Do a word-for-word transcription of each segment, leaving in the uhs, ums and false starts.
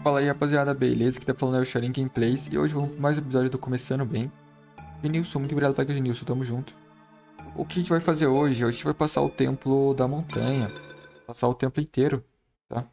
Fala aí, rapaziada, beleza? Aqui tá falando é o Sharin Gameplays e hoje vamos para mais um episódio do Começando Bem. Genilson, muito obrigado pela Genilson, tamo junto. O que a gente vai fazer hoje? Hoje a gente vai passar o templo da montanha, passar o templo inteiro, tá?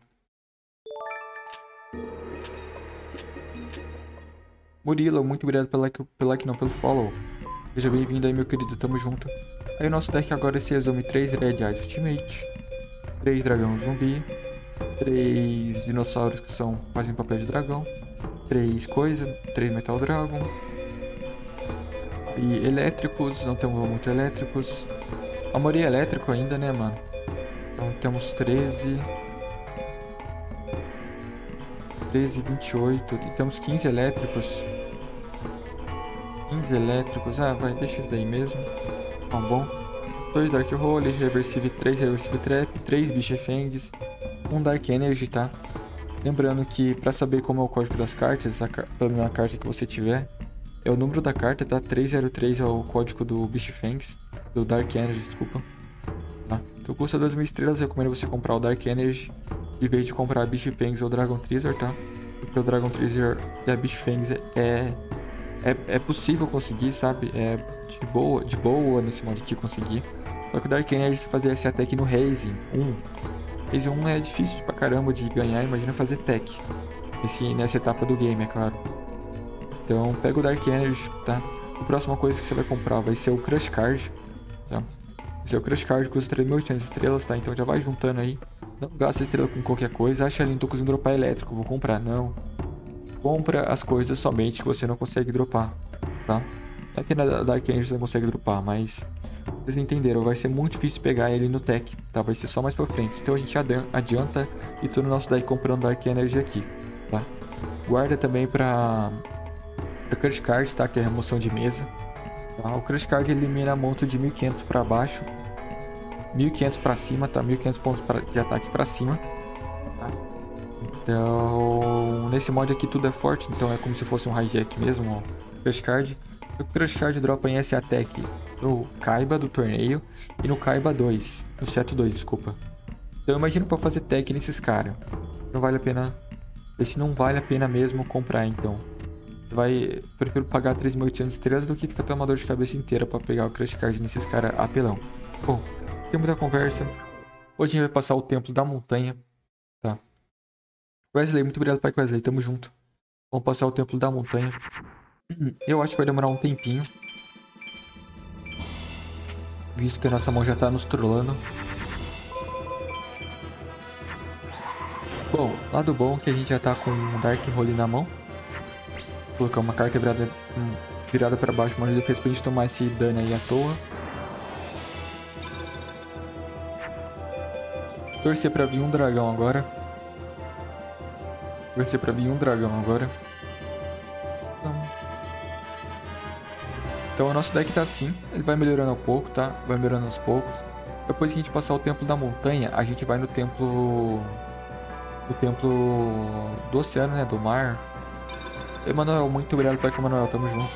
Murilo, muito obrigado pela like, pela like não, pelo follow. Seja bem-vindo aí, meu querido, tamo junto. Aí o nosso deck agora se resume três Red Eyes Ultimate, três Dragão Zumbi, três dinossauros que são, fazem papel de dragão, três coisa, três Metal Dragon e elétricos, não temos muito elétricos. A maioria é elétrico ainda, né, mano? Então temos treze, treze, vinte e oito, e temos quinze elétricos. quinze elétricos, ah, vai, deixa isso daí mesmo. Tá bom. dois Dark Hole, Reversive, três Reversive Trap, três Bichefangs, um Dark Energy, tá? Lembrando que pra saber como é o código das cartas, a car pela mesma carta que você tiver, é o número da carta, tá? trezentos e três é o código do Bichefangs, do Dark Energy, desculpa. Tá? Então custa duas mil estrelas, eu recomendo você comprar o Dark Energy em vez de comprar Bichefangs ou Dragon Treasure, tá? Porque o Dragon Treasure e a Bichefangs é, é, é possível conseguir, sabe? É de boa, de boa nesse modo aqui conseguir. Só que o Dark Energy, se fazer esse attack no Raising um, Raising um é difícil pra caramba de ganhar, imagina fazer tech esse, nessa etapa do game, é claro. Então pega o Dark Energy, tá? A próxima coisa que você vai comprar vai ser o Crush Card, tá? Vai ser o Crush Card, custa três mil e oitocentas estrelas, tá? Então já vai juntando aí. Não gasta estrela com qualquer coisa. Acha ali, não tô conseguindo dropar elétrico, vou comprar. Não. Compra as coisas somente que você não consegue dropar, tá? Não é que na Dark Energy você não consegue dropar, mas vocês entenderam, vai ser muito difícil pegar ele no tech, tá? Vai ser só mais pra frente. Então a gente adianta e tudo nosso daí comprando Dark Energy aqui, tá? Guarda também pra, pra Crush Card, tá? Que é a remoção de mesa, tá? O Crush Card elimina a monta de mil e quinhentos pra baixo, mil e quinhentos pra cima, tá? mil e quinhentos pontos pra, de ataque pra cima, tá? Então, nesse mod aqui tudo é forte, então é como se fosse um hijack mesmo, ó. Crush Card. O Crush Card dropa em S Attack no Kaiba do torneio e no Kaiba dois, no Seto dois, desculpa. Então imagina pra fazer tech nesses caras. Não vale a pena. Esse não vale a pena mesmo comprar, então. Vai, prefiro pagar três mil e oitocentas estrelas do que ficar com uma dor de cabeça inteira pra pegar o Crush Card nesses caras apelão. Bom, tem muita conversa. Hoje a gente vai passar o templo da montanha, tá? Wesley, muito obrigado, pai Wesley, tamo junto. Vamos passar o templo da montanha. Eu acho que vai demorar um tempinho, visto que a nossa mão já tá nos trollando. Bom, lado bom é que a gente já tá com um Dark Hole na mão. Vou colocar uma carta virada, virada pra baixo, uma defesa pra gente tomar esse dano aí à toa. Torcer pra vir um dragão agora. Torcer pra vir um dragão agora. Então o nosso deck tá assim, ele vai melhorando ao pouco, tá? Vai melhorando aos poucos. Depois que a gente passar o templo da montanha, a gente vai no templo... No templo do oceano, né? Do mar. Emanuel, muito obrigado, pai Emanuel, tamo junto.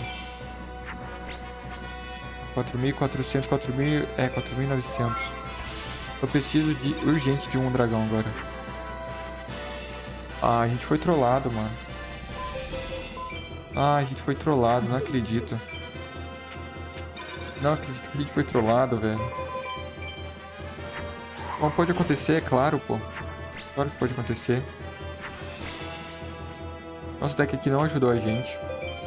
quatro mil e quatrocentos, quatro mil... É, quatro mil e novecentos. Eu preciso de urgente de um dragão agora. Ah, a gente foi trollado, mano. Ah, a gente foi trollado, não acredito. Não acredito que a gente foi trollado, velho. Bom, pode acontecer, é claro, pô. Claro que pode acontecer. Nosso deck aqui não ajudou a gente.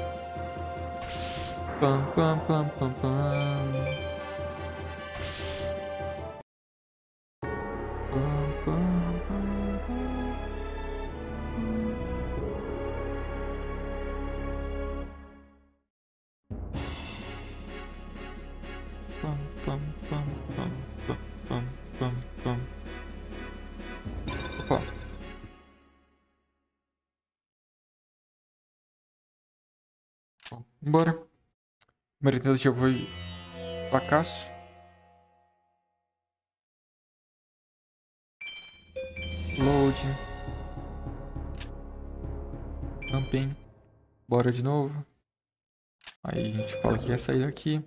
Pam, pam, pam, pam, pam. Pam, pam, pam, pam. Pam, pam, pam, pam, pam, pam, pam, pam. Opa. Bom, embora. Primeira tentativa foi fracasso. Load. Camping. Bora de novo. Aí a gente fala que ia sair daqui.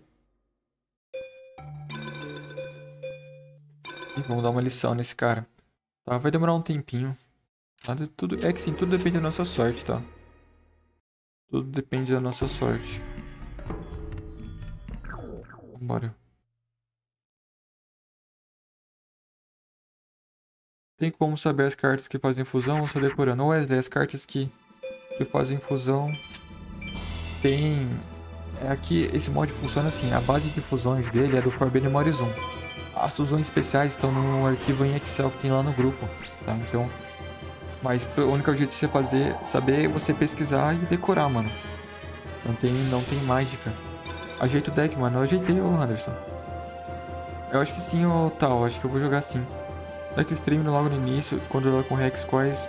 E vamos dar uma lição nesse cara. Tá, vai demorar um tempinho. Nada, tudo, é que sim, tudo depende da nossa sorte, tá? Tudo depende da nossa sorte. Vambora. Tem como saber as cartas que fazem fusão ou só decorando? Wesley, as cartas que, que fazem fusão tem... É aqui, esse mod funciona assim, a base de fusões dele é do Forbidden Memories um. As fusões especiais estão no arquivo em Excel que tem lá no grupo, tá? Então... Mas o único jeito de você fazer, saber é você pesquisar e decorar, mano. Não tem, não tem mágica. Ajeita o deck, mano. Eu ajeitei, ô Anderson. Eu acho que sim, ô Tal. Acho que eu vou jogar sim. Deck stream logo no início, quando ela com Rex Quais.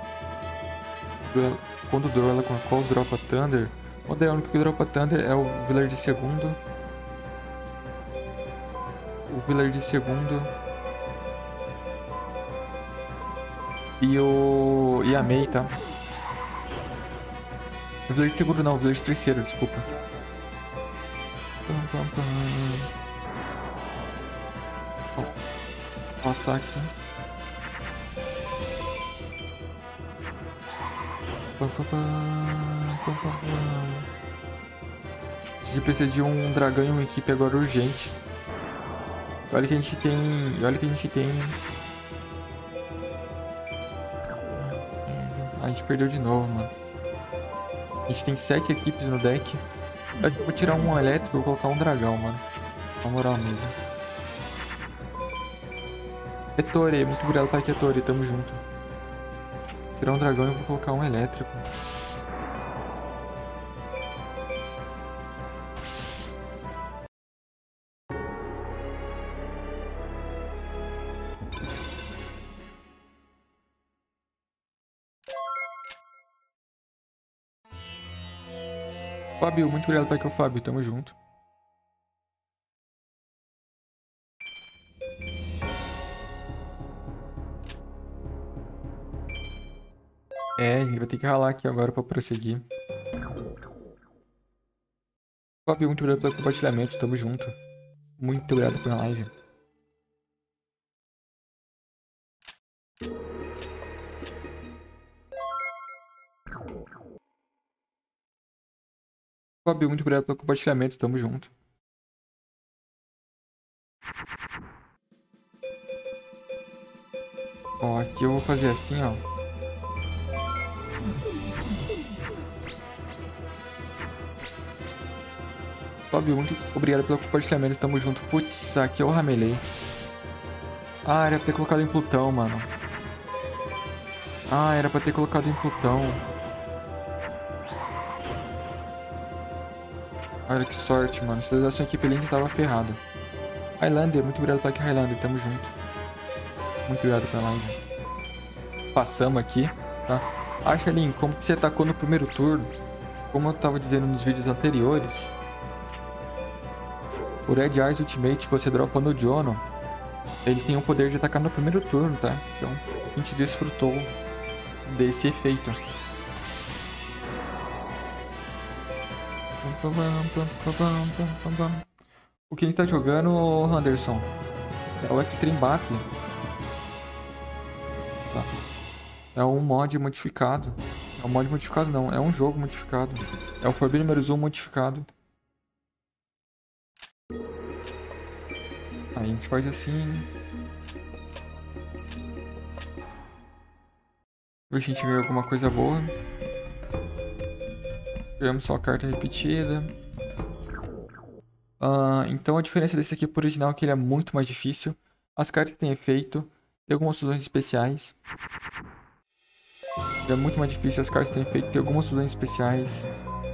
Quando ela com a Calls dropa Thunder. Quando é o único que dropa Thunder é o Village de segundo. O Village de segundo. E o... E a Mei, tá? O Village de segundo não, o Village de terceiro, desculpa. Pam, pam, pam. Vou passar aqui. Pam, pam, pam, pam, pam, pam. A gente precisa de um dragão e uma equipe agora urgente. Olha que a gente tem... Olha que a gente tem... A gente perdeu de novo, mano. A gente tem sete equipes no deck. Acho que eu vou tirar um elétrico e vou colocar um dragão, mano. Na moral mesmo. Ettore, muito obrigado, pai Ettore, tamo junto. Vou tirar um dragão e vou colocar um elétrico. Fábio, muito obrigado, pai que é o Fábio, tamo junto. É, ele vai ter que ralar aqui agora pra prosseguir. Fábio, muito obrigado pelo compartilhamento, tamo junto. Muito obrigado pela live. Fábio, muito obrigado pelo compartilhamento, tamo junto. Ó, aqui eu vou fazer assim, ó. Fábio, muito obrigado pelo compartilhamento, tamo junto. Putz, aqui eu ramelei. Ah, era pra ter colocado em Plutão, mano. Ah, era pra ter colocado em Plutão. Olha que sorte, mano. Se a sua equipe linda tava ferrada. Highlander, muito obrigado por aqui, Highlander. Tamo junto. Muito obrigado pela live. Passamos aqui, tá? Acha, Lin, como que você atacou no primeiro turno? Como eu tava dizendo nos vídeos anteriores, o Red Eyes Ultimate que você dropa no Jono, ele tem o poder de atacar no primeiro turno, tá? Então, a gente desfrutou desse efeito. O que a gente tá jogando, Anderson, é o Extreme Battle. Tá. É um mod modificado. É um mod modificado não, é um jogo modificado. É o Forbidden Memories um modificado. Aí a gente faz assim. Ver se a gente ganha alguma coisa boa. Ganhamos só a carta repetida. Uh, então a diferença desse aqui pro original é que ele é muito mais difícil. As cartas têm efeito. Tem algumas fusões especiais. Ele é muito mais difícil, as cartas têm efeito. Tem algumas fusões especiais.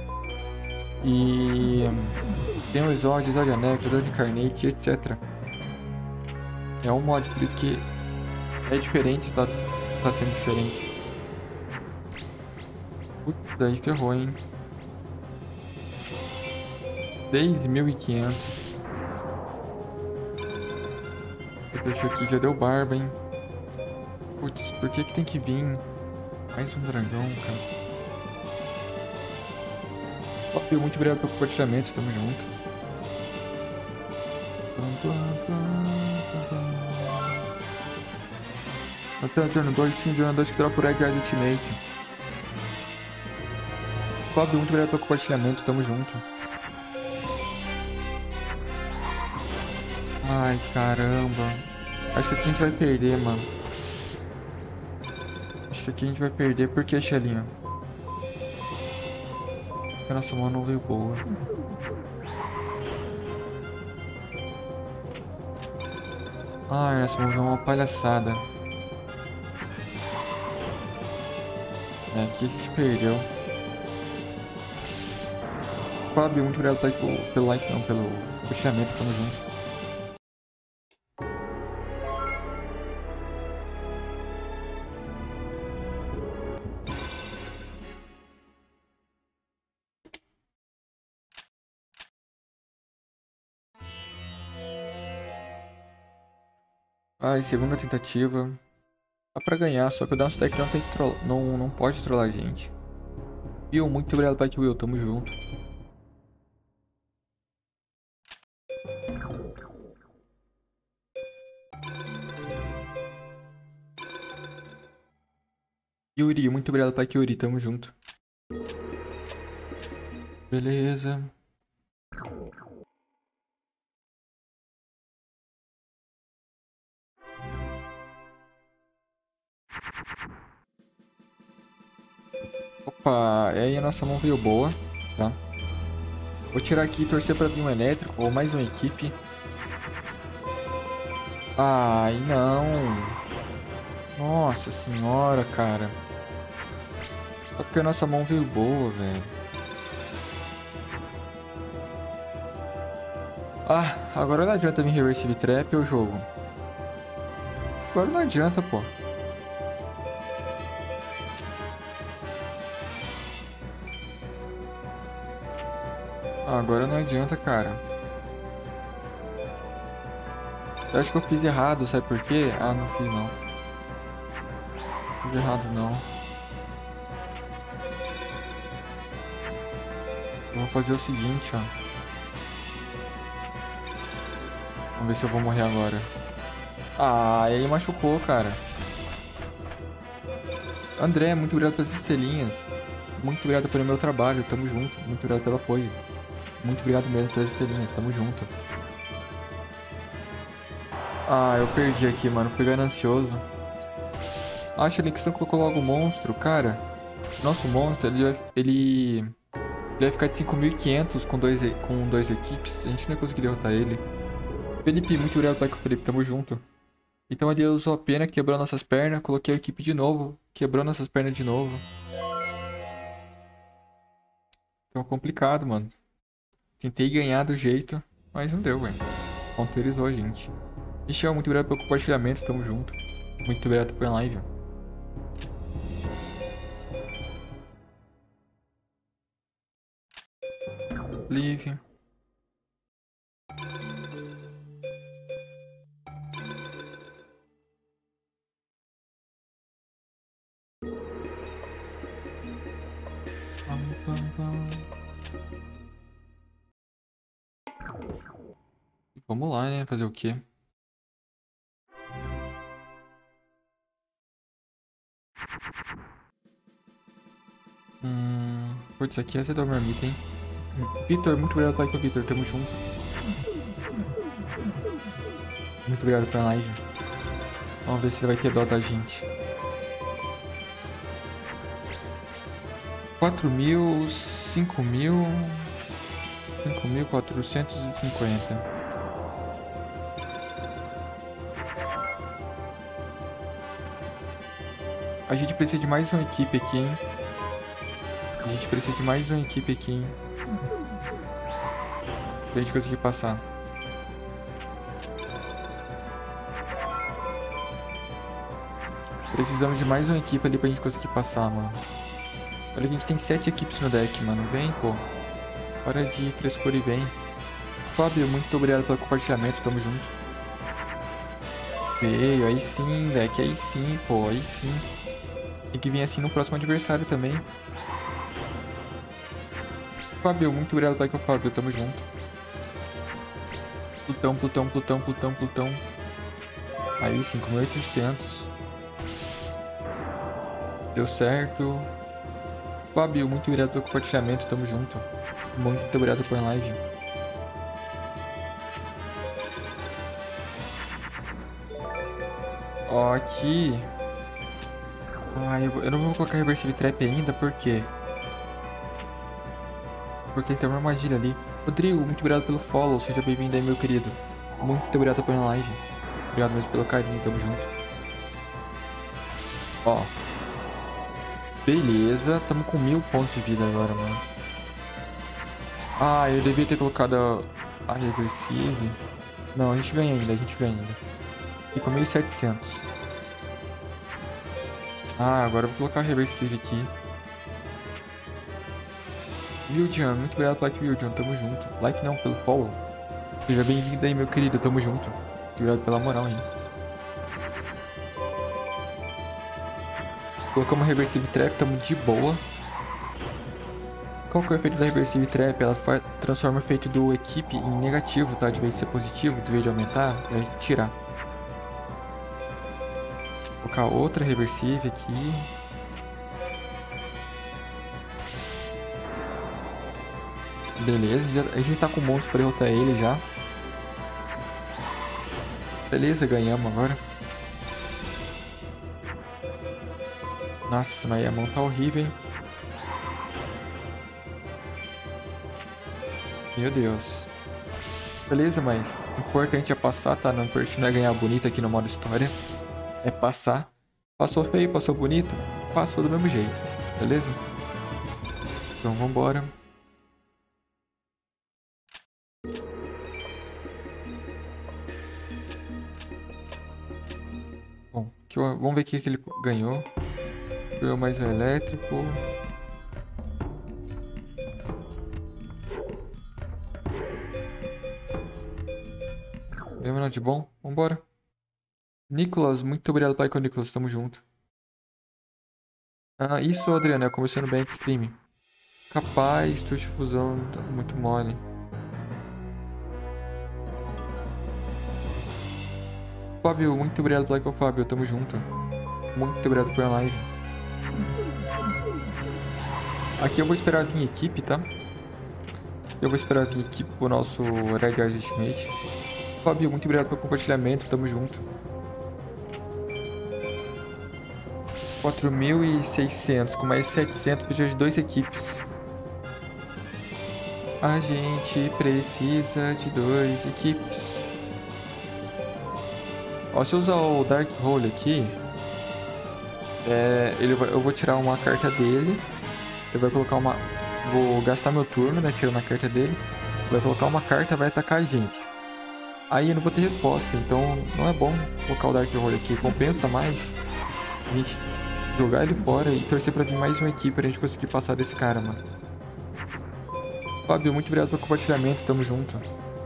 E... tem o Exódio, Exódio Necro, Exódio Incarnate, etcétera. É um mod, por isso que é diferente, tá, tá sendo diferente. Putz, daí ferrou, hein. seis mil e quinhentos. Deixa aqui, já deu barba, hein. Putz, por que que tem que vir mais um dragão, cara? Top, muito obrigado pelo compartilhamento, tamo junto. Até o turno dois, sim, turno dois que dropa o Red Eyes Ultimate. Fábio, muito obrigado pelo compartilhamento, tamo junto. Ai, caramba. Acho que aqui a gente vai perder, mano. Acho que aqui a gente vai perder. Por que, Xelinho? Porque a nossa mão não veio boa. Ai, nossa mão veio uma palhaçada. É, aqui a gente perdeu. Fábio, muito obrigado pelo, pelo like, não, pelo compartilhamento, tamo junto. Ai, segunda tentativa. Dá pra ganhar, só que o Dance Deck não tem que trollar. Não, não pode trollar a gente. Will, muito obrigado, Pai Will, tamo junto. Yuri, muito obrigado, Pai Yuri, tamo junto. Beleza. Opa, e aí a nossa mão veio boa, tá? Vou tirar aqui e torcer pra vir um elétrico ou mais uma equipe. Ai, não. Nossa senhora, cara. Só porque a nossa mão veio boa, velho. Ah, agora não adianta vir Reversive Trap ou jogo. Agora não adianta, pô. Agora não adianta, cara. Eu acho que eu fiz errado, sabe por quê? Ah, não fiz não. Fiz errado não. Eu vou fazer o seguinte, ó. Vamos ver se eu vou morrer agora. Ah, ele machucou, cara. André, muito obrigado pelas estrelinhas. Muito obrigado pelo meu trabalho, tamo junto. Muito obrigado pelo apoio. Muito obrigado mesmo pelas estrelinhas, tamo junto. Ah, eu perdi aqui, mano. Fui ganancioso. Acho que você colocou logo o monstro, cara. Nosso monstro, ele vai, ele, ele vai ficar de cinco mil e quinhentos com dois, com dois equipes. A gente não ia conseguir derrotar ele. Felipe, muito obrigado pelo Felipe, tamo junto. Então ele usou a pena, quebrou nossas pernas. Coloquei a equipe de novo. Quebrou nossas pernas de novo. Então complicado, mano. Tentei ganhar do jeito, mas não deu, velho. Conteirizou a gente. Michel, muito obrigado pelo compartilhamento, tamo junto. Muito obrigado pela live. Live. Pam, pam, pam. Vamos lá, né? Fazer o quê? Hum... Putz, aqui é Zé da Marmita, hein? Vitor, muito obrigado pelo like, Vitor. Tamo junto. Muito obrigado pela live. Vamos ver se ele vai ter dó da gente. quatro mil, cinco mil... cinco mil quatrocentos e cinquenta. A gente precisa de mais uma equipe aqui, hein? A gente precisa de mais uma equipe aqui, hein? Pra gente conseguir passar. Precisamos de mais uma equipe ali pra gente conseguir passar, mano. Olha que a gente tem sete equipes no deck, mano. Vem, pô. Para de frescura e vem. Fábio, muito obrigado pelo compartilhamento. Tamo junto. Veio, aí sim, deck. Aí sim, pô. Aí sim. Tem que vir assim no próximo adversário também. Fábio, muito obrigado pelo Fábio. Tamo junto. Plutão, Plutão, Plutão, Plutão, Plutão. Aí, cinco mil e oitocentos. Deu certo. Fábio, muito obrigado pelo compartilhamento, tamo junto. Muito obrigado por live. Ó, aqui... Ah, eu, eu não vou colocar Reversive Trap ainda, por quê? Porque tem uma armadilha ali. Rodrigo, muito obrigado pelo follow, seja bem-vindo aí, meu querido. Muito obrigado por live. Obrigado mesmo pelo carinho, tamo junto. Ó. Beleza, tamo com mil pontos de vida agora, mano. Ah, eu devia ter colocado a Reversive. Não, a gente ganha ainda, a gente ganha ainda. Ficou mil e setecentos. Ah, agora eu vou colocar a Reversive aqui. Wildian, muito obrigado pelo like, Wildian, tamo junto. Like não, pelo follow. Seja bem-vindo aí, meu querido, tamo junto. Muito obrigado pela moral aí. Colocamos a Reversive Trap, tamo de boa. Qual que é o efeito da Reversive Trap? Ela transforma o efeito do equipe em negativo, tá? De vez de ser positivo, de vez de aumentar, vai tirar. Vou colocar outra Reversive aqui. Beleza, a gente tá com monstro pra derrotar ele já. Beleza, ganhamos agora. Nossa, mas a mão tá horrível, hein? Meu Deus. Beleza, mas o importante é passar, tá? Não, o importante não é ganhar bonito aqui no modo história. É passar. Passou feio, passou bonito. Passou do mesmo jeito. Beleza? Então vambora. Bom, que eu, vamos ver o que ele ganhou. Ganhou mais um elétrico. Lembra de bom? Vambora. Nicolas, muito obrigado pelo like, Nicolas. Tamo junto. Ah, isso, Adriano, é começando bem Extreme. Capaz, touch fusão, tá muito mole. Fábio, muito obrigado pelo like, Fábio. Tamo junto. Muito obrigado pela live. Aqui eu vou esperar vir equipe, tá? Eu vou esperar vir equipe pro nosso Red Eyes Ultimate. Fábio, muito obrigado pelo compartilhamento. Tamo junto. quatro mil e seiscentos com mais setecentos precisa de duas equipes. A gente precisa de duas equipes. Ó, se eu usar o Dark Hole aqui, é, ele vai, eu vou tirar uma carta dele. Ele vai colocar uma... Vou gastar meu turno, né? Tirando a carta dele. Vai colocar uma carta, vai atacar a gente. Aí eu não vou ter resposta, então não é bom colocar o Dark Hole aqui. Compensa mais a gente jogar ele fora e torcer pra vir mais uma equipe pra gente conseguir passar desse cara, mano. Fábio, muito obrigado pelo compartilhamento, tamo junto.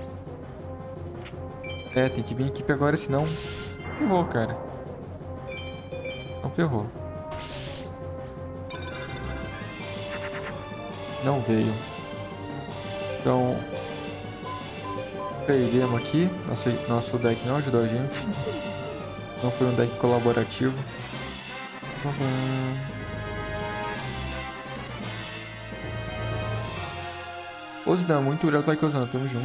É, tem que vir equipe agora, senão... Ferrou, cara. Não ferrou. Não veio. Então... Perdemos aqui. Nosso, nosso deck não ajudou a gente. Não foi um deck colaborativo. Osdan, muito obrigado pela Osdan, tamo junto.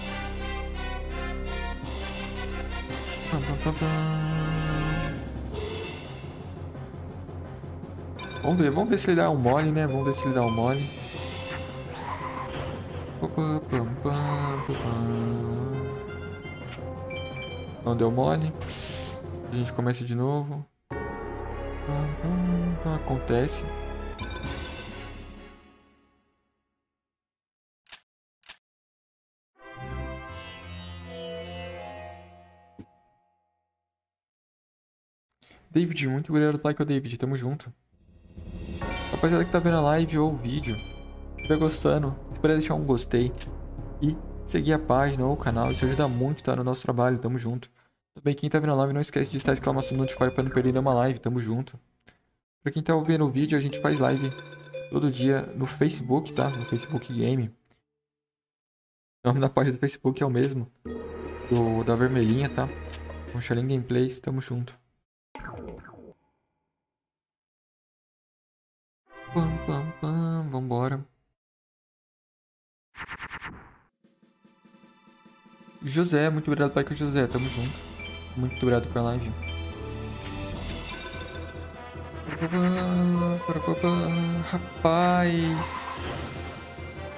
Vamos ver, vamos ver se ele dá um mole, né? Vamos ver se ele dá um mole. Não deu mole. A gente começa de novo. Acontece. David, muito obrigado pelo like, David. Tamo junto. Rapaziada que tá vendo a live ou o vídeo, se estiver gostando, se puder deixar um gostei e seguir a página ou o canal, isso ajuda muito, tá? No nosso trabalho, tamo junto. Também quem tá vendo a live, não esquece de estar exclamação notify pra não perder nenhuma live, tamo junto. Pra quem tá vendo o vídeo, a gente faz live todo dia no Facebook, tá? No Facebook Game. O nome da página do Facebook é o mesmo, do, da vermelhinha, tá? Com Shaolin Gameplays, tamo junto. Pam, pam, pam. Vambora. José, muito obrigado, pai, que José. Tamo junto. Muito obrigado pela live. Rapaz.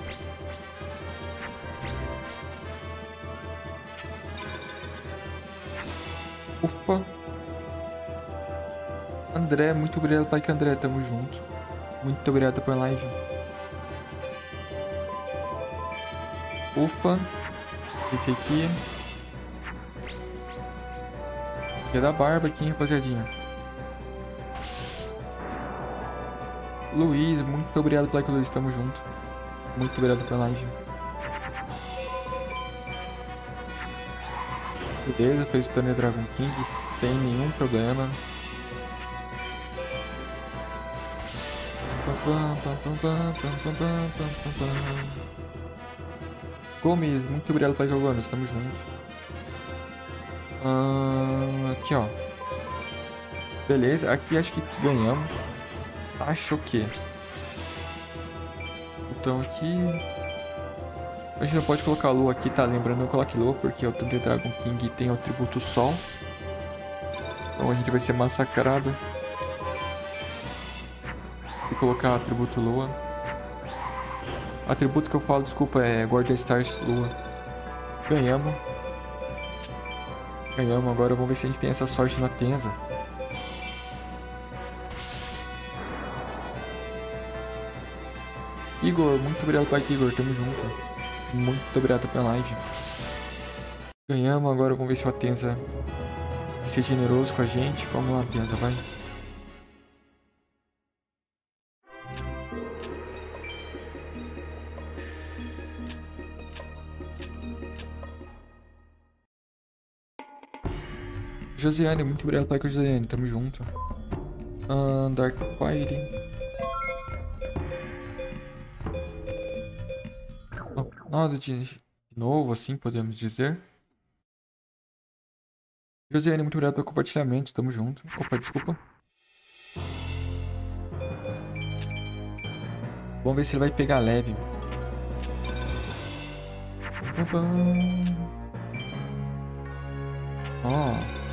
Ufa. André, muito obrigado, pai, que André. Tamo junto. Muito obrigado pela live. Ufa. Esse aqui. É da barba aqui, rapaziadinha. Luiz, muito obrigado pela like, Luiz. Tamo junto. Muito obrigado pela live. Beleza, fez o torneio Dragon King sem nenhum problema. Gomes, muito obrigado pela jogando, estamos juntos. Ah, aqui, ó. Beleza, aqui acho que ganhamos. Acho que. Então aqui. A gente não pode colocar a lua aqui, tá? Lembrando, não coloque lua, porque o Thunder Dragon King tem o atributo sol. Então a gente vai ser massacrado. Se colocar atributo lua. Atributo que eu falo, desculpa, é Guardian Stars lua. Ganhamos. Ganhamos, agora vamos ver se a gente tem essa sorte na Tenza. Igor, muito obrigado, pai, Igor, tamo junto. Muito obrigado pela live. Ganhamos, agora vamos ver se o Atenza vai ser generoso com a gente. Vamos lá, Atenza, vai. Josiane, muito obrigado, pai, com a Josiane, tamo junto. Uh, Dark Fire. Oh, nada de novo, assim podemos dizer. Josiane, muito obrigado pelo compartilhamento, tamo junto. Opa, desculpa. Vamos ver se ele vai pegar leve. Ó. Oh.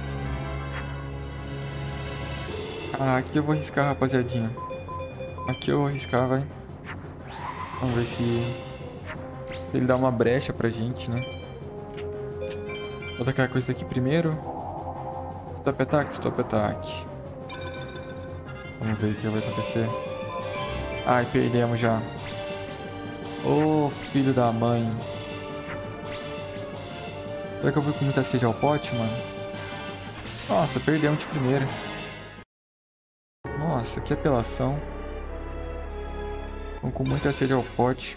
Ah, aqui eu vou arriscar, rapaziadinha. Aqui eu vou arriscar, vai. Vamos ver se... se ele dá uma brecha pra gente, né? Vou tacar a coisa daqui primeiro. Stop attack, stop attack. Vamos ver o que vai acontecer. Ai, perdemos já. Ô, oh, filho da mãe. Será que eu vou com muita sede ao pote, mano? Nossa, perdemos de primeira. Nossa, que apelação. Vamos com muita sede ao pote.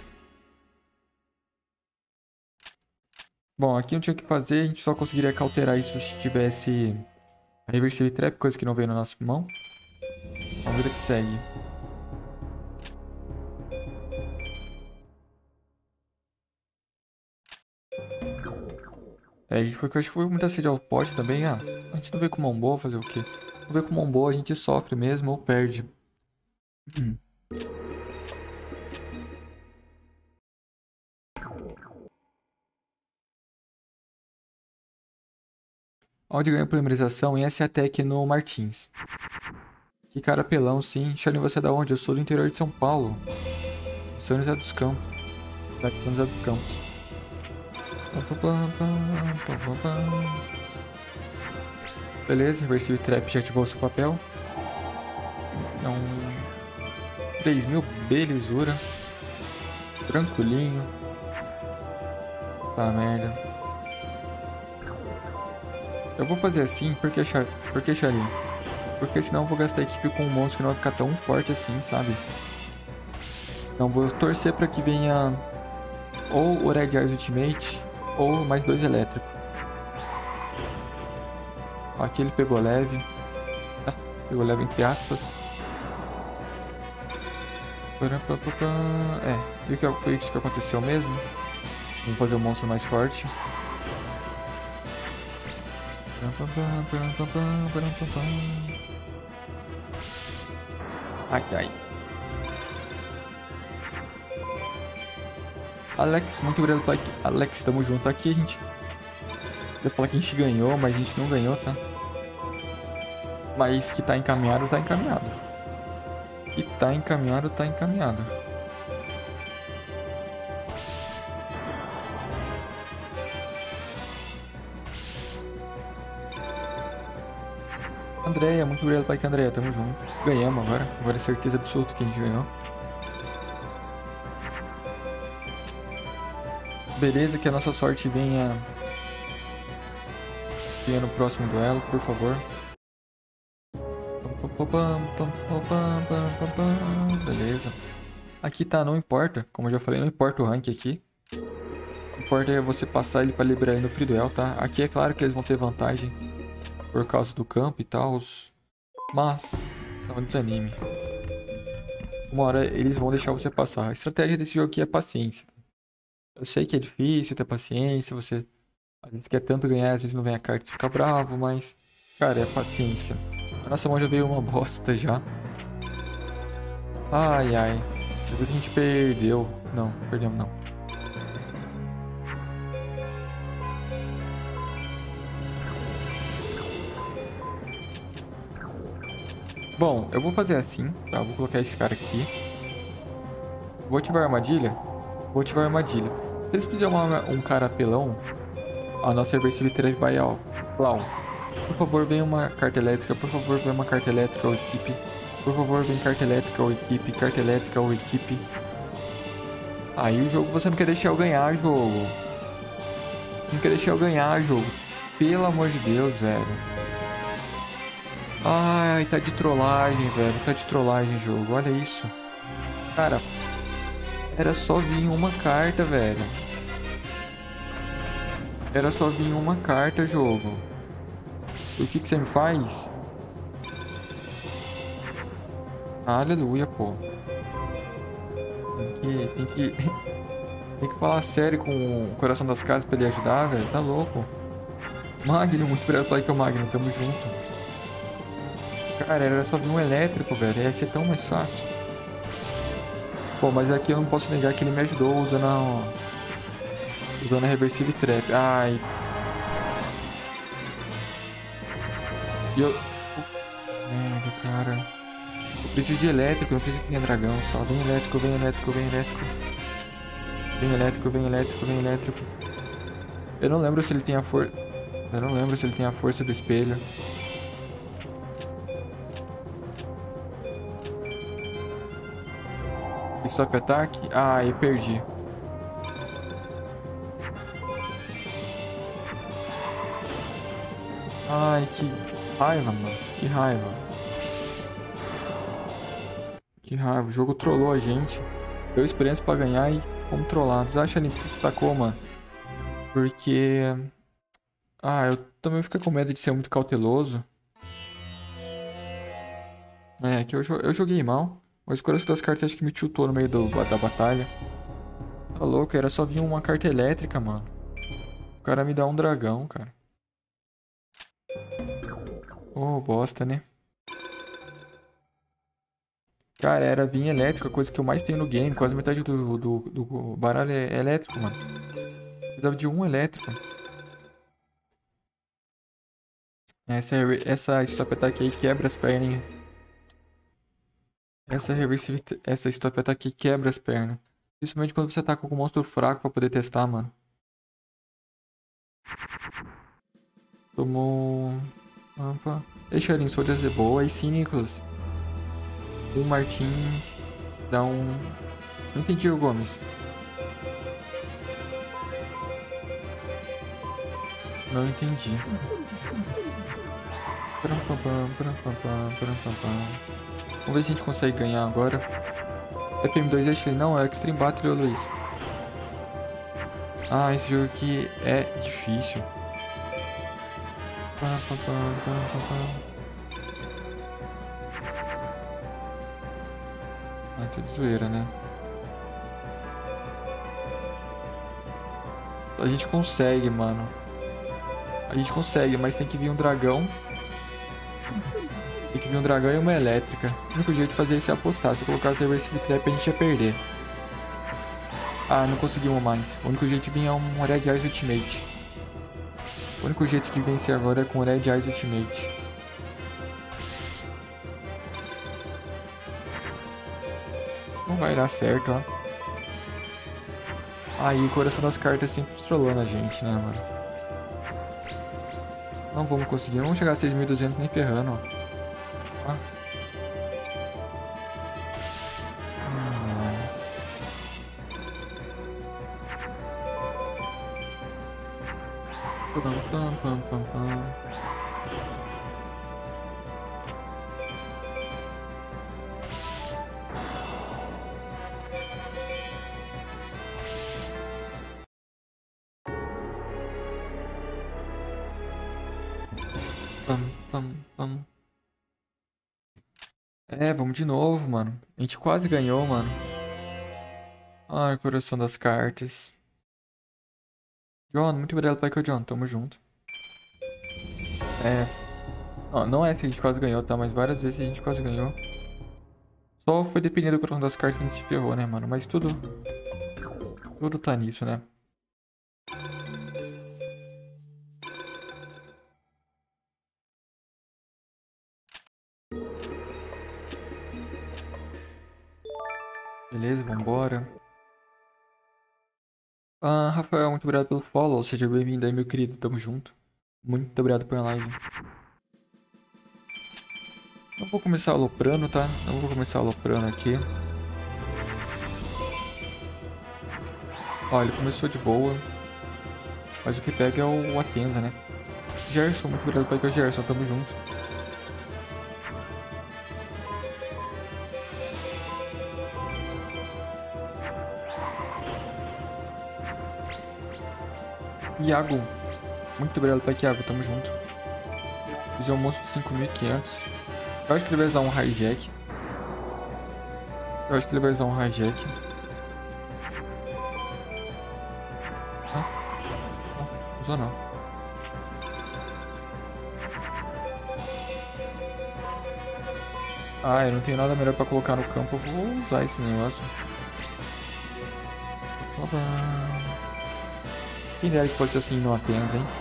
Bom, aqui não tinha o que fazer. A gente só conseguiria cauterar isso se tivesse a Reversive Trap, coisa que não veio na nossa mão. Vamos ver o que segue. É, a gente foi, acho que foi muita sede ao pote também. Ah, a gente não veio com mão boa, fazer o quê? Não veio com mão boa, a gente sofre mesmo ou perde. Hum. Onde ganhou polimerização e essa é a tech no Martins. Que cara pelão, sim. Charlie, você é da onde? Eu sou do interior de São Paulo. São José dos Campos. São José dos Campos. Beleza, Reversive Trap já ativou seu papel. Então, três mil, belezura. Tranquilinho. Tá merda. Eu vou fazer assim, porque, Char... porque Charlie? Porque senão eu vou gastar a equipe com um monstro que não vai ficar tão forte assim, sabe? Então vou torcer pra que venha ou o Red Eyes Ultimate ou mais dois elétricos. Aqui ele pegou leve. Tá, pegou leve entre aspas. É, viu que foi isso que aconteceu mesmo? Vamos fazer o monstro mais forte. Ai, ai. Alex, muito obrigado, like. Alex, tamo junto. Aqui a gente... Eu ia falar que a gente ganhou, mas a gente não ganhou, tá? Mas que tá encaminhado, tá encaminhado. Que tá encaminhado, tá encaminhado. Andréia, muito obrigado, pai, que Andréia, tamo junto. Ganhamos agora. Agora é certeza absoluta que a gente ganhou. Beleza, que a nossa sorte venha... Venha no próximo duelo, por favor. Beleza. Aqui tá, não importa. Como eu já falei, não importa o rank aqui. O que importa é você passar ele pra liberar ele no free duel, tá? Aqui é claro que eles vão ter vantagem por causa do campo e tal. Mas, não desanime. Uma hora eles vão deixar você passar. A estratégia desse jogo aqui é paciência. Eu sei que é difícil ter paciência. Você às vezes quer tanto ganhar, às vezes não vem a carta e fica bravo. Mas, cara, é paciência. A nossa mão já veio uma bosta já. Ai, ai. Eu vi que a gente perdeu. Não, perdemos não. Bom, eu vou fazer assim, tá? Eu vou colocar esse cara aqui. Vou ativar a armadilha. Vou ativar a armadilha. Se ele fizer uma, um cara apelão, a nossa Reversive Trap vai ao Clown. Por favor, venha uma carta elétrica. Por favor, venha uma carta elétrica ou equipe. Por favor, vem carta elétrica ou equipe. Carta elétrica ou equipe. Aí o jogo você não quer deixar eu ganhar, jogo. Não quer deixar eu ganhar, jogo. Pelo amor de Deus, velho. Ai, tá de trollagem, velho. Tá de trollagem, jogo. Olha isso. Cara, era só vir uma carta, velho. Era só vir uma carta, jogo. O que que você me faz? Aleluia, pô. Tem que... Tem que... tem que falar sério com o coração das casas pra ele ajudar, velho. Tá louco. Magno, muito obrigado pelo like, é o Magno. Tamo junto. Cara, era só vir um elétrico, velho. Ia ser tão mais fácil. Pô, mas aqui eu não posso negar que ele me ajudou usando a... Usando a Reversive Trap. Ai. E eu... Merda, cara. Eu preciso de elétrico, eu não preciso que tenha dragão só. Vem elétrico, vem elétrico, vem elétrico. Vem elétrico, vem elétrico, vem elétrico. Eu não lembro se ele tem a força... Eu não lembro se ele tem a força do espelho. Stop ataque? Ah, eu perdi. Ai, que raiva, mano. Que raiva. Que raiva. O jogo trollou a gente. Deu experiência pra ganhar e fomos trollados. Acha ali que destacou, mano. Porque... Ah, eu também fico com medo de ser muito cauteloso. É, que eu, eu joguei mal. Mas o coração das cartas acho que me tiltou no meio do, da batalha. Tá louco, era só vir uma carta elétrica, mano. O cara me dá um dragão, cara. Oh, bosta, né? Cara, era vir elétrico, a coisa que eu mais tenho no game. Quase metade do, do, do baralho é elétrico, mano. Precisava de um elétrico. Essa, essa stop attack aí quebra as pernas. Essa reversive, essa stop attack quebra as pernas. Principalmente quando você tá com um monstro fraco pra poder testar, mano. Tomou... Opa. Deixa ele em Soldiers de boa. Aí sim, Nicolas. O Martins dá um... Não entendi o Gomes. Não entendi. Vamos ver se a gente consegue ganhar agora. F M dois Ashley, não, é Extreme Battle, Luiz. Ah, esse jogo aqui é difícil. Ah, tá de zoeira, né? A gente consegue, mano. A gente consegue, mas tem que vir um dragão. Tem que vir um dragão e uma elétrica. O único jeito de fazer isso é apostar. Se eu colocar o Reversive Trap, a gente ia perder. Ah, não conseguimos mais. O único jeito de vir é um Red Eyes Ultimate. O único jeito de vencer agora é com o Red Eyes Ultimate. Não vai dar certo, ó. Aí o coração das cartas sempre trolando a gente, né, mano? Não vamos conseguir. Não vamos chegar a seis mil e duzentos nem ferrando, ó. Ah. Pam, pam, pam, pam, pam. Pam, pam, pam. É, vamos de novo, mano. A gente quase ganhou, mano. Ai, coração das cartas. John, muito obrigado, Pai, que o John. Tamo junto. É. Não, não é se a gente quase ganhou, tá? Mas várias vezes a gente quase ganhou. Só foi dependendo do coração das cartas que a gente se ferrou, né, mano? Mas tudo... Tudo tá nisso, né? Beleza, vambora. Ah, Rafael, muito obrigado pelo follow. Seja bem-vindo aí, meu querido. Tamo junto. Muito obrigado pela live. Não vou começar aloprando, tá? Não vou começar aloprando aqui. Ó, ele começou de boa. Mas o que pega é o Atenza, né? Gerson, muito obrigado pelo like, Gerson. Tamo junto. Iago, muito obrigado pelo like, Iago. Tamo junto. Fiz um monstro de cinco mil e quinhentos. Eu acho que ele vai usar um hijack. Eu acho que ele vai usar um hijack. Ah, não, usou não. Ah, eu não tenho nada melhor pra colocar no campo. Eu vou usar esse negócio. Opa. Quem dera que fosse assim no Atenas, hein?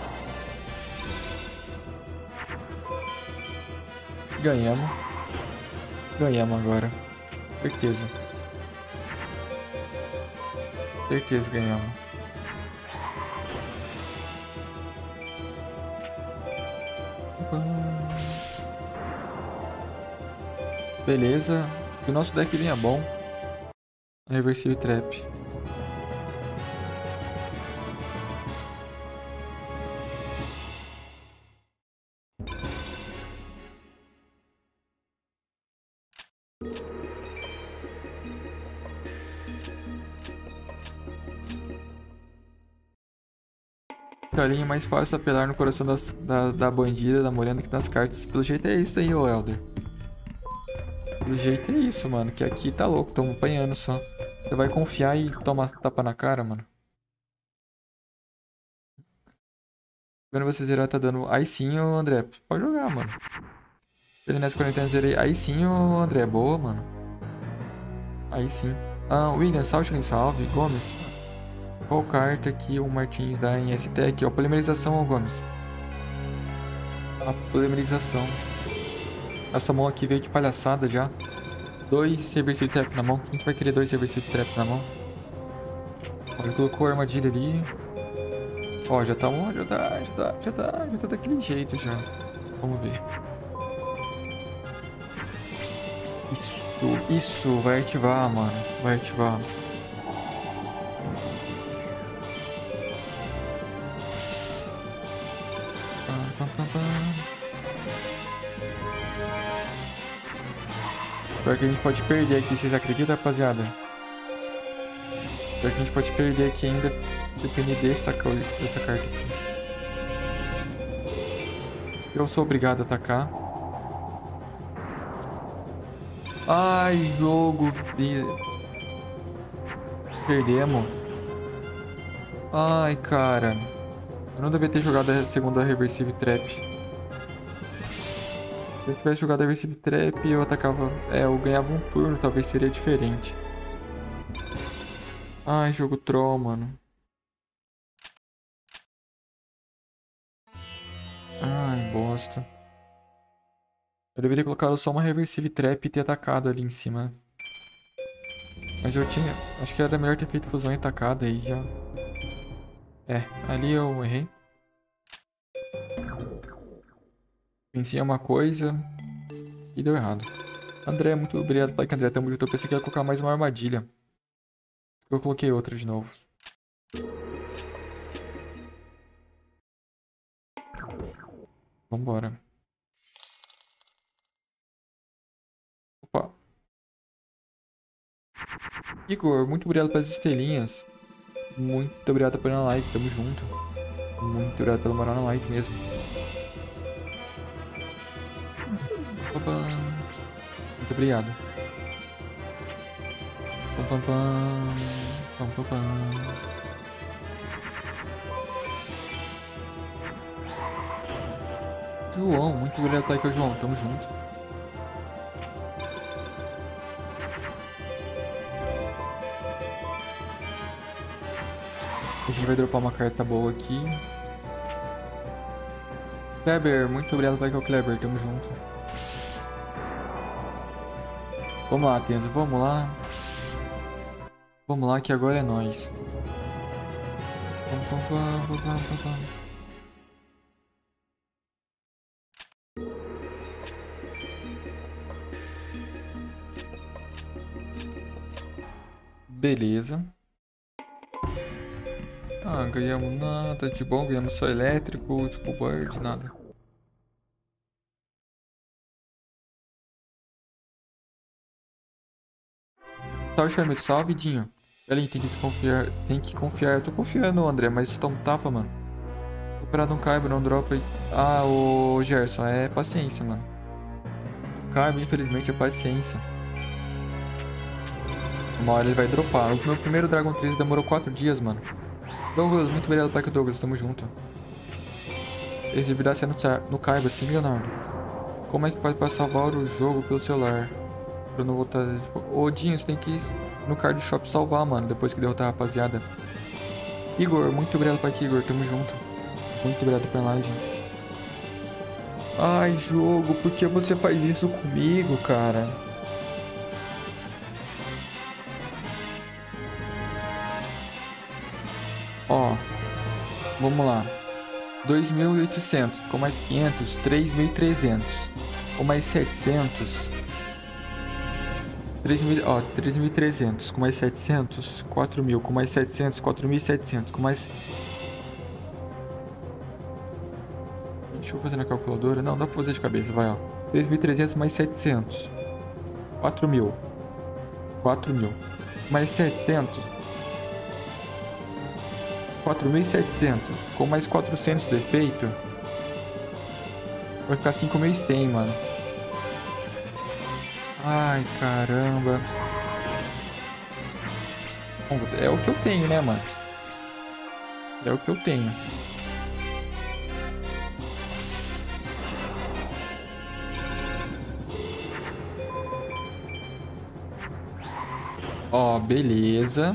Ganhamos. Ganhamos agora. Certeza. Certeza ganhamos. Beleza. O nosso deck vinha bom. Reversive Trap. Carinho mais fácil apelar no coração das, da, da bandida, da morena que nas cartas. Pelo jeito é isso aí, ô Elder. Pelo jeito é isso, mano. Que aqui tá louco, tamo apanhando só. Você vai confiar e toma tapa na cara, mano. Quando você zerar, tá dando. Aí sim, ô André. Pode jogar, mano. Ele nessa quarentena zerei. Aí sim, ô André. Boa, mano. Aí sim. Ah, William, salve, salve. Gomes. Qual carta que o Martins dá em S-Tech? Ó, polimerização, ô Gomes. A polimerização. Essa mão aqui veio de palhaçada já. Dois Reversive Trap na mão. A gente vai querer dois Reversive Trap na mão. Ó, ele colocou a armadilha ali. Ó, já tá, já tá, já tá, já tá, já tá daquele jeito já. Vamos ver. Isso, isso, vai ativar, mano. Vai ativar. Pior que a gente pode perder aqui, vocês acreditam, rapaziada? Pior que a gente pode perder aqui ainda, depender dessa, dessa carta aqui. Eu sou obrigado a atacar. Ai, jogo de... Perdemos. Ai, cara. Eu não devia ter jogado a segunda Reversive Trap. Se eu tivesse jogado a Reversive Trap, eu atacava... É, eu ganhava um turno, talvez seria diferente. Ai, jogo troll, mano. Ai, bosta. Eu deveria colocar só uma reversive trap e ter atacado ali em cima. Mas eu tinha... Acho que era melhor ter feito fusão e atacado aí já. É, ali eu errei. Pensei em uma coisa e deu errado. André, muito obrigado, Pai, que André, tamo junto. Eu pensei que ia colocar mais uma armadilha. Eu coloquei outra de novo. Vambora. Opa. Igor, muito obrigado pelas estrelinhas. Muito obrigado por na like, tamo junto. Muito obrigado pela moral na like mesmo. Opa. Muito obrigado. Pam, pam, pam. Pam, pam, pam. João, muito obrigado por like, João. Tamo junto. A gente vai dropar uma carta boa aqui. Kleber, muito obrigado por like, Kleber. Tamo junto. Vamos lá, Tenza. Vamos lá. Vamos lá que agora é nóis. Pam, pam, pam, pam, pam, pam. Beleza. Ah, ganhamos nada de bom. Ganhamos só elétrico, Skull Bird, nada. Salve, Charme. Salve, Dinho. Galera, tem que desconfiar. Tem que confiar. Eu tô confiando, André, mas isso toma um tapa, mano. Operado um Kaiba, não dropa. Ah, o Gerson, é paciência, mano. Kaiba, infelizmente, é paciência. Uma hora ele vai dropar. O meu primeiro Dragon três demorou quatro dias, mano. Douglas, muito obrigado, Pai Douglas, tamo junto. Eles deverão ser no, no Kaiba, sim, Leonardo. Como é que faz pra salvar o jogo pelo celular? Pra não voltar. Tipo, ô, Dinho, você tem que ir no card shop salvar, mano, depois que derrotar a rapaziada. Igor, muito obrigado, Pai Igor, tamo junto. Muito obrigado pela live. Ai, jogo, por que você faz isso comigo, cara? Ó, vamos lá. dois mil e oitocentos, com mais quinhentos, três mil e trezentos. Com mais setecentos... três mil, ó, três mil e trezentos, com mais setecentos, quatro mil, com mais setecentos, quatro mil e setecentos, com mais... Deixa eu fazer na calculadora. Não, dá pra fazer de cabeça, vai, ó. três mil e trezentos mais setecentos. quatro mil. quatro mil. Mais setecentos. quatro mil e setecentos. Com mais quatrocentos de efeito. Vai ficar cinco mil stem, mano. Ai, caramba. Bom, é o que eu tenho, né, mano? É o que eu tenho. Ó, beleza.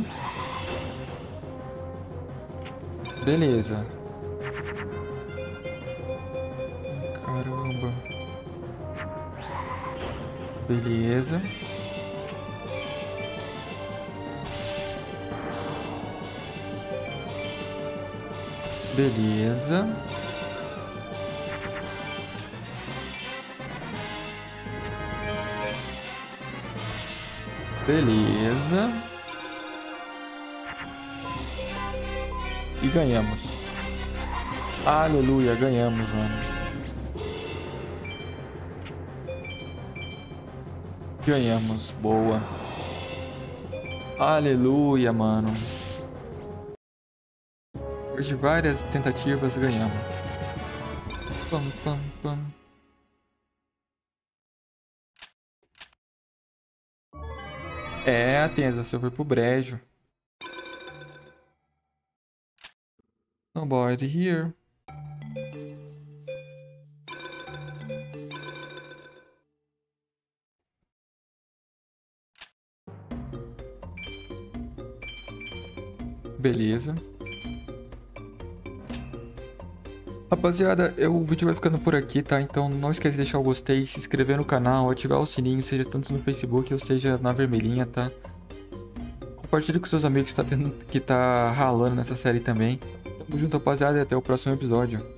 Beleza. Caramba. Beleza. Beleza. Beleza. E ganhamos. Aleluia, ganhamos, mano. Ganhamos, boa. Aleluia, mano. Depois de várias tentativas, ganhamos. Pam, pam, pam. É, atenta, você foi pro brejo. Nobody here. Beleza. Rapaziada, eu- o vídeo vai ficando por aqui, tá? Então não esquece de deixar o gostei, se inscrever no canal, ativar o sininho, seja tanto no Facebook ou seja na vermelhinha, tá? Compartilhe com seus amigos que tá, tendo, que tá ralando nessa série também. Tamo junto, rapaziada, e até o próximo episódio.